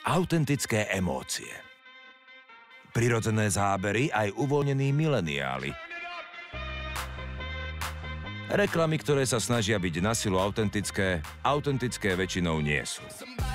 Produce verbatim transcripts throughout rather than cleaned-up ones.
Autentické emócie. Prirodzené zábery aj uvoľnení mileniáli. Reklamy, ktoré sa snažia byť na silu autentické, autentické väčšinou nie sú.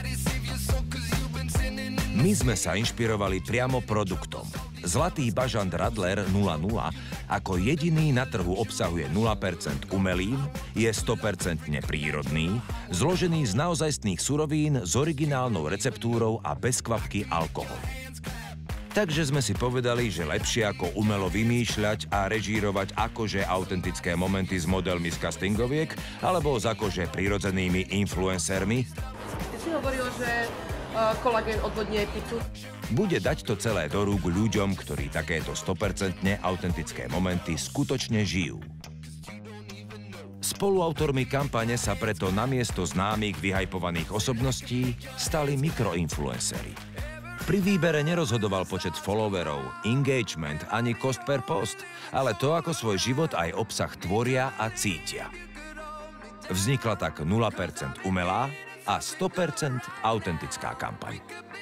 My sme sa inšpirovali priamo produktom. Zlatý bažant Radler nula nula ako jediný na trhu obsahuje nula percent umelín, je sto percent prírodný, zložený z naozajstných surovín s originálnou receptúrou a bez kvapky alkoholu. Takže sme si povedali, že lepšie ako umelo vymýšľať a režírovať akože autentické momenty s modelmi z castingoviek alebo s akože prirodzenými influencermi. Ty si hovoril, že uh, kolagén odvodňuje pizzu. Bude dať to celé do rúk ľuďom, ktorí takéto sto percent autentické momenty skutočne žijú. Spoluautormi kampane sa preto namiesto známych vyhajpovaných osobností stali mikroinfluenceri. Pri výbere nerozhodoval počet followerov, engagement ani cost per post, ale to, ako svoj život aj obsah tvoria a cítia. Vznikla tak nula percent umelá a sto percent autentická kampaň.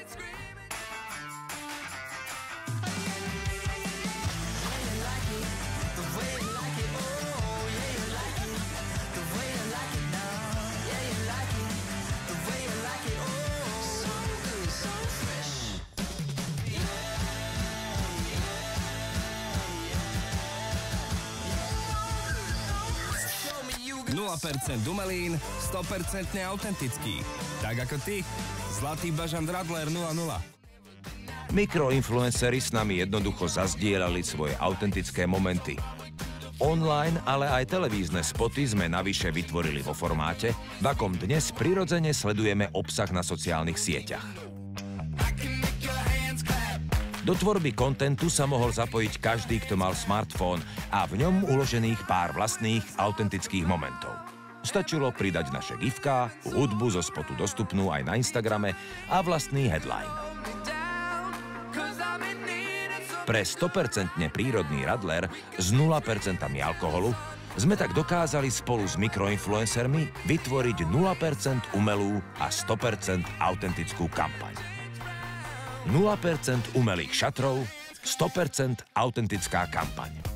nula percent umelín, sto percent autentický. Tak ako ty, Zlatý bažant Radler nula nula. Mikroinfluenceri s nami jednoducho zazdieľali svoje autentické momenty. Online, ale aj televízne spoty sme navyše vytvorili vo formáte, v akom dnes prirodzene sledujeme obsah na sociálnych sieťach. Do tvorby kontentu sa mohol zapojiť každý, kto mal smartfón a v ňom uložených pár vlastných autentických momentov. Stačilo pridať naše gifká, hudbu zo spotu dostupnú aj na Instagrame a vlastný headline. Pre sto percent prírodný Radler s nula percent alkoholu sme tak dokázali spolu s mikroinfluencermi vytvoriť nula percent umelú a sto percent autentickú kampaň. nula percent umelých šatrov, sto percent autentická kampaň.